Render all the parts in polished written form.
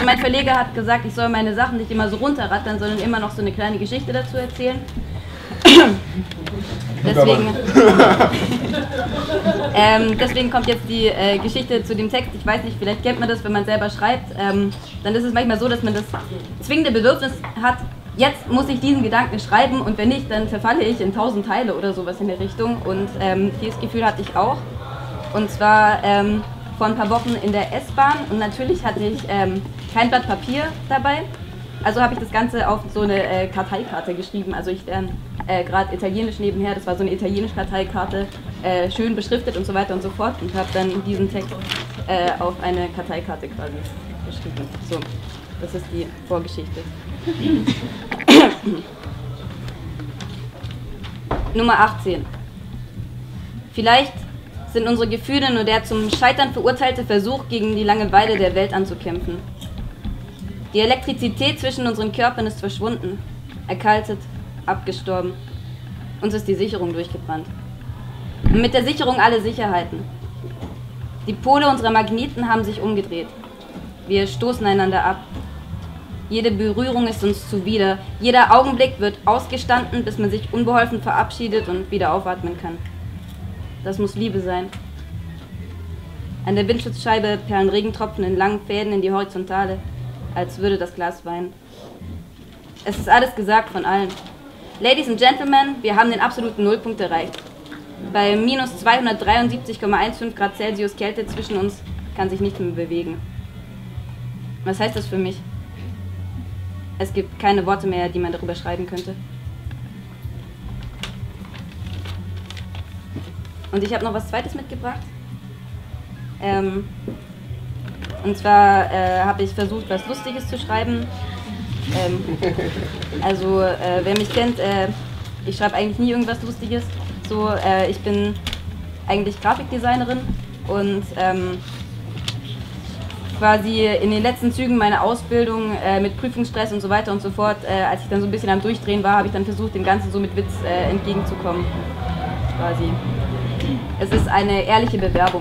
Mein Verleger hat gesagt, ich soll meine Sachen nicht immer so runterrattern, sondern immer noch so eine kleine Geschichte dazu erzählen. Deswegen kommt jetzt die Geschichte zu dem Text. Ich weiß nicht, vielleicht kennt man das, wenn man selber schreibt. Dann ist es manchmal so, dass man das zwingende Bedürfnis hat, jetzt muss ich diesen Gedanken schreiben und wenn nicht, dann verfalle ich in 1000 Teile oder sowas in der Richtung. Und dieses Gefühl hatte ich auch. Und zwar vor ein paar Wochen in der S-Bahn und natürlich hatte ich kein Blatt Papier dabei. Also habe ich das Ganze auf so eine Karteikarte geschrieben. Also ich lerne gerade Italienisch nebenher, das war so eine italienische Karteikarte, schön beschriftet und so weiter und so fort und habe dann diesen Text auf eine Karteikarte quasi geschrieben. So, das ist die Vorgeschichte. Nummer 18. Vielleicht sind unsere Gefühle nur der zum Scheitern verurteilte Versuch, gegen die Langeweile der Welt anzukämpfen. Die Elektrizität zwischen unseren Körpern ist verschwunden, erkaltet, abgestorben. Uns ist die Sicherung durchgebrannt. Und mit der Sicherung alle Sicherheiten. Die Pole unserer Magneten haben sich umgedreht. Wir stoßen einander ab. Jede Berührung ist uns zuwider. Jeder Augenblick wird ausgestanden, bis man sich unbeholfen verabschiedet und wieder aufatmen kann. Das muss Liebe sein. An der Windschutzscheibe perlen Regentropfen in langen Fäden in die Horizontale, als würde das Glas weinen. Es ist alles gesagt von allen. Ladies and Gentlemen, wir haben den absoluten Nullpunkt erreicht. Bei minus 273,15 Grad Celsius Kälte zwischen uns kann sich nichts mehr bewegen. Was heißt das für mich? Es gibt keine Worte mehr, die man darüber schreiben könnte. Und ich habe noch was Zweites mitgebracht. Und zwar habe ich versucht, was Lustiges zu schreiben. Wer mich kennt, ich schreibe eigentlich nie irgendwas Lustiges. So, ich bin eigentlich Grafikdesignerin und quasi in den letzten Zügen meiner Ausbildung mit Prüfungsstress und so weiter und so fort, als ich dann so ein bisschen am Durchdrehen war, habe ich dann versucht, dem Ganzen so mit Witz entgegenzukommen. Quasi. Es ist eine ehrliche Bewerbung.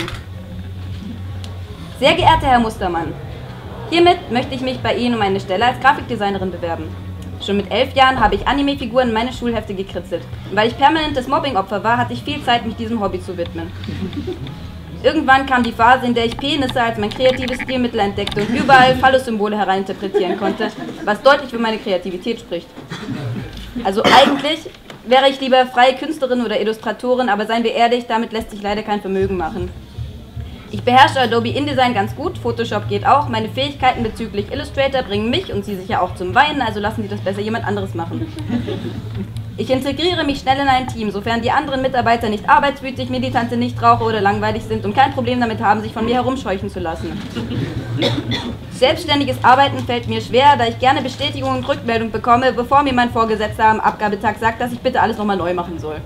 Sehr geehrter Herr Mustermann, hiermit möchte ich mich bei Ihnen um eine Stelle als Grafikdesignerin bewerben. Schon mit 11 Jahren habe ich Anime-Figuren in meine Schulhefte gekritzelt. Und weil ich permanentes Mobbing-Opfer war, hatte ich viel Zeit, mich diesem Hobby zu widmen. Irgendwann kam die Phase, in der ich Penisse als mein kreatives Stilmittel entdeckte und überall Phallus-Symbole hereininterpretieren konnte, was deutlich für meine Kreativität spricht. Also eigentlich wäre ich lieber freie Künstlerin oder Illustratorin, aber seien wir ehrlich, damit lässt sich leider kein Vermögen machen. Ich beherrsche Adobe InDesign ganz gut, Photoshop geht auch, meine Fähigkeiten bezüglich Illustrator bringen mich und Sie sicher auch zum Weinen, also lassen Sie das besser jemand anderes machen. Ich integriere mich schnell in ein Team, sofern die anderen Mitarbeiter nicht arbeitswütig, militante Nichtraucher oder langweilig sind und kein Problem damit haben, sich von mir herumscheuchen zu lassen. Selbstständiges Arbeiten fällt mir schwer, da ich gerne Bestätigung und Rückmeldung bekomme, bevor mir mein Vorgesetzter am Abgabetag sagt, dass ich bitte alles nochmal neu machen soll.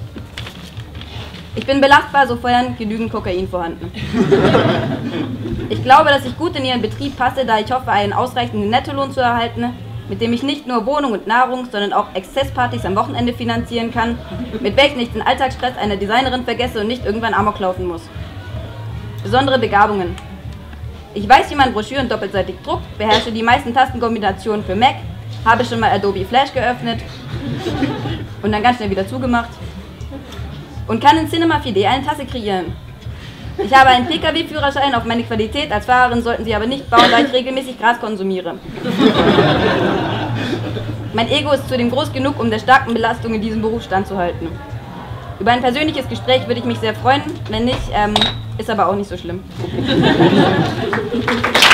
Ich bin belastbar, sofern genügend Kokain vorhanden. Ich glaube, dass ich gut in Ihren Betrieb passe, da ich hoffe, einen ausreichenden Nettolohn zu erhalten, mit dem ich nicht nur Wohnung und Nahrung, sondern auch Exzesspartys am Wochenende finanzieren kann, mit welchen ich den Alltagsstress einer Designerin vergesse und nicht irgendwann Amok laufen muss. Besondere Begabungen. Ich weiß, wie man Broschüren doppelseitig druckt, beherrsche die meisten Tastenkombinationen für Mac, habe schon mal Adobe Flash geöffnet und dann ganz schnell wieder zugemacht und kann in Cinema 4D eine Tasse kreieren. Ich habe einen Pkw-Führerschein, auf meine Qualität als Fahrerin sollten Sie aber nicht bauen, da ich regelmäßig Gras konsumiere. Mein Ego ist zudem groß genug, um der starken Belastung in diesem Beruf standzuhalten. Über ein persönliches Gespräch würde ich mich sehr freuen, wenn nicht, ist aber auch nicht so schlimm.